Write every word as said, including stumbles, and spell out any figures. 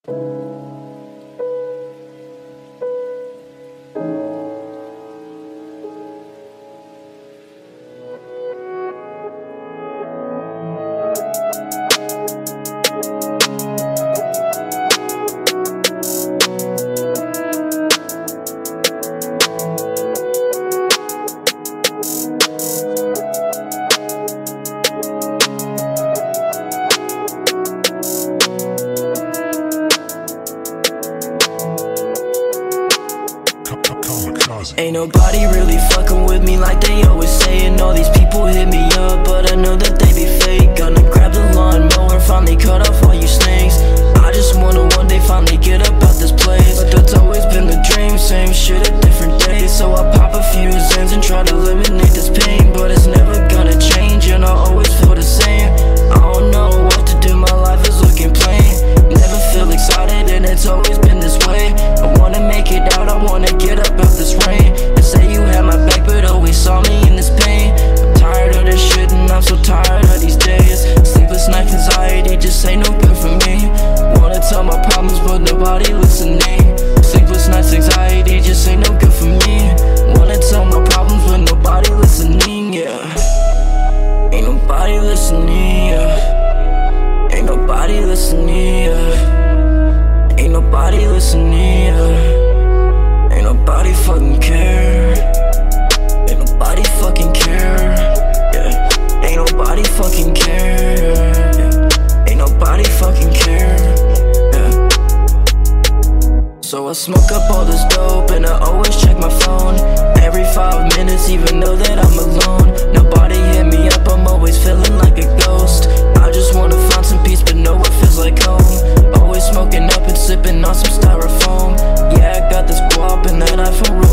Ain't nobody really fucking with me like they always saying. All these people hit me up, but I know that they be fake. Gonna grab the lawnmower, finally cut off all you snakes. I just wanna one day finally get up out this place, but that's always been the dream. Same shit at different days, so I pop a few Zans and try to eliminate this pain. But it's never gonna change, and I always feel the same. I don't know what to do, my life is looking plain. Never feel excited, and it's always been this way. I wanna make it out, I wanna get up out this rain. They say you had my back, but always saw me in this pain. I'm tired of this shit, and I'm so tired of these days. Sleepless nights, anxiety just ain't no good for me. Wanna tell my problems, but nobody listening. Sleepless nights, anxiety just ain't no good for me. Wanna tell my problems, but nobody listening, yeah. Ain't nobody listening, yeah. Ain't nobody listening, yeah. Ain't nobody listening, yeah. Ain't nobody fucking care. Ain't nobody fucking care, yeah. Ain't nobody fucking care, yeah. Ain't nobody fucking care, yeah. So I smoke up all this dope and I always check my phone every five minutes, even though that I'm alone. Nobody hit me up, I'm always feeling like a ghost. I just wanna find some peace, but know it feels like home. Always smoking up and sipping on some styrofoam. Yeah, I got this guap and that iPhone